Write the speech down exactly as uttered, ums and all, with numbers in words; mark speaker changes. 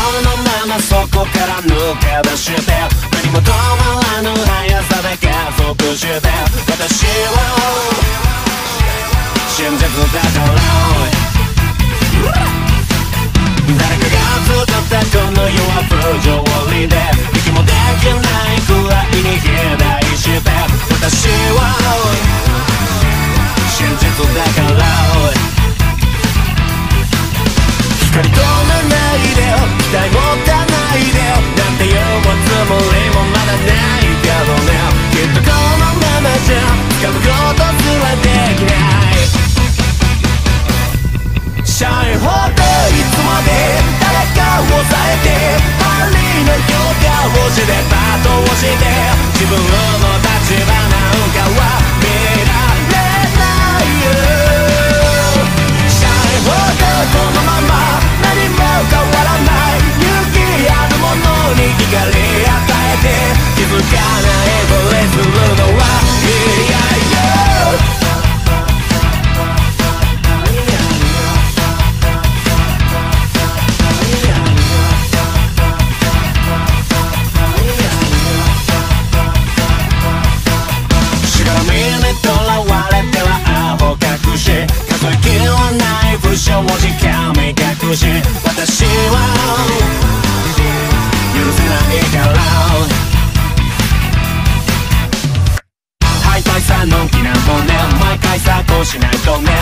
Speaker 1: のままそこから抜け出して何も止まらぬ速さで加速して私は真実だから誰かが作ったこの世は不条理で息もできないくらいに肥大して私は真実だから光止めないで期待持たないでなんて言うつもりもまだないけどねきっとこのままじゃ掴むことすらできないシャイほどいつまで誰かを抑えて周りの評価をして罵倒をして自分の立場なんかは見られないよシャイほどこのまま何も変わらない勇気あるものに光与えて気づかないふりするのは嫌よ正直神隠し私は許せないからハイパイさのんきなもんね毎回さこうしないとね